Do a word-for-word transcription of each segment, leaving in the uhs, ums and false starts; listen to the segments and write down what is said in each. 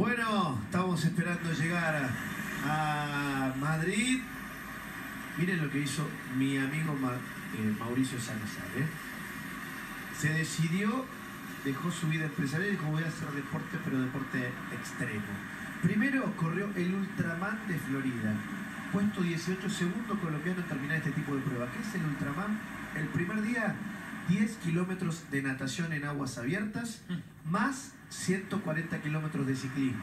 Bueno, estamos esperando llegar a, a Madrid. Miren lo que hizo mi amigo Ma, eh, Mauricio Salazar. ¿eh? Se decidió, dejó su vida empresarial y dijo: voy a hacer deporte, pero deporte extremo. Primero corrió el Ultraman de Florida. Puesto dieciocho, segundo colombiano en terminar este tipo de prueba. ¿Qué es el Ultraman? El primer día, diez kilómetros de natación en aguas abiertas, más ciento cuarenta kilómetros de ciclismo.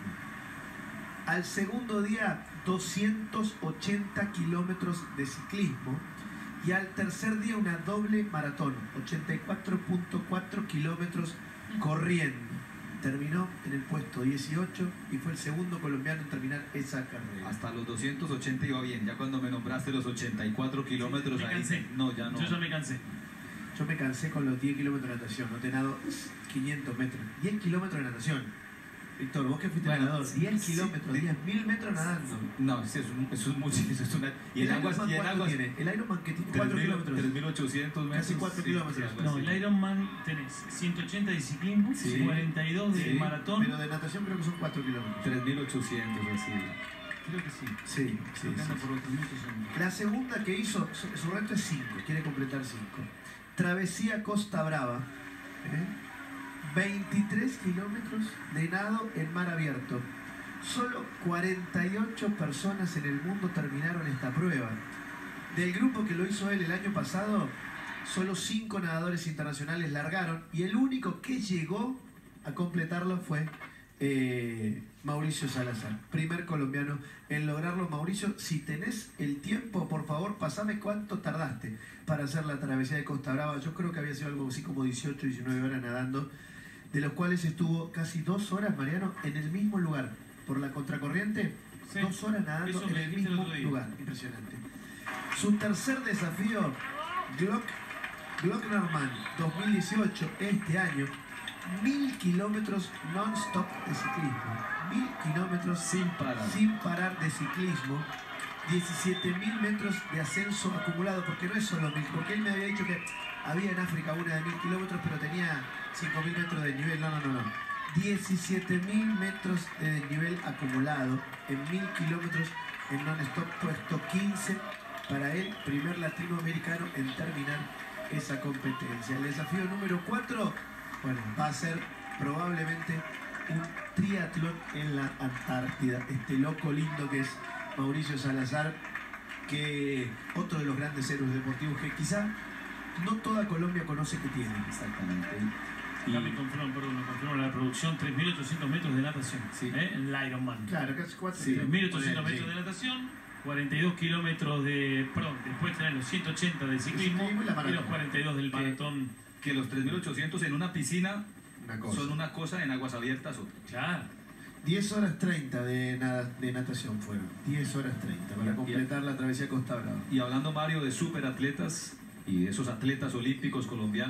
Al segundo día, doscientos ochenta kilómetros de ciclismo. Y al tercer día, una doble maratón, ochenta y cuatro punto cuatro kilómetros corriendo. Terminó en el puesto dieciocho y fue el segundo colombiano en terminar esa carrera. Hasta los doscientos ochenta iba bien, ya cuando me nombraste los ochenta y cuatro kilómetros, me ahí cansé. no, ya no. Yo ya me cansé. Yo me cansé con los diez kilómetros de natación, no te nado quinientos metros. diez kilómetros de natación. Víctor, vos que fuiste Bueno, nadador, sí, diez sí, kilómetros, sí. diez mil metros nadando. No, eso es, un, eso es mucho, eso es una... Y ¿El en aguas, Ironman y en cuánto aguas, tiene? El Ironman que tiene cuatro kilómetros. tres mil ochocientos metros. Casi cuatro sí, kilómetros. sí, algo No, así. el Ironman tenés ciento ochenta de ciclismo, Sí. cuarenta y dos de Sí, maratón. Pero de natación creo que son cuatro kilómetros. tres mil ochocientos, así. Creo que sí. Sí, sí, Creo que anda sí. por los tres mil ochocientos. La segunda que hizo, su, su reto es cinco, quiere completar cinco. Travesía Costa Brava. ¿eh? veintitrés kilómetros de nado en mar abierto. Solo cuarenta y ocho personas en el mundo terminaron esta prueba. Del grupo que lo hizo él el año pasado, solo cinco nadadores internacionales largaron y el único que llegó a completarlo fue eh, Mauricio Salazar, primer colombiano en lograrlo. Mauricio, si tenés el tiempo, por favor, pasame cuánto tardaste para hacer la travesía de Costa Brava. Yo creo que había sido algo así como dieciocho, diecinueve horas nadando, de los cuales estuvo casi dos horas, Mariano, en el mismo lugar, por la contracorriente, Sí, dos horas nadando eso en me el dijiste el mismo otro día. lugar. Impresionante. Su tercer desafío, Glock, Glocknerman dos mil dieciocho, este año, mil kilómetros non-stop de ciclismo. Mil kilómetros Sin parar. sin parar de ciclismo. diecisiete mil metros de ascenso acumulado, porque no es solo mil, porque él me había dicho que había en África una de mil kilómetros, pero tenía cinco mil metros de nivel. No, no, no, no. diecisiete mil metros de nivel acumulado en mil kilómetros en non-stop, puesto quince para él, primer latinoamericano en terminar esa competencia. El desafío número cuatro, bueno, va a ser probablemente un triatlón en la Antártida. Este loco lindo que es Mauricio Salazar, que otro de los grandes héroes deportivos que quizá no toda Colombia conoce que tiene. Exactamente. Y, Acá me confirman, perdón, me confirman la producción, tres mil ochocientos metros de natación. Sí. ¿eh? En el Ironman. Claro, casi cuatro. Sí. tres mil ochocientos Ponele, metros sí. de natación, cuarenta y dos kilómetros de... Perdón, después tenés los ciento ochenta de ciclismo ciclismo y la maratón. y los cuarenta y dos del Que- maratón. que los tres mil ochocientos en una piscina Una cosa. son una cosa, en aguas abiertas otra. Claro. diez horas treinta de, nada, de natación fueron. diez horas treinta para Y- completar la travesía Costa Brava. Y hablando, Mario, de superatletas y de esos atletas olímpicos colombianos,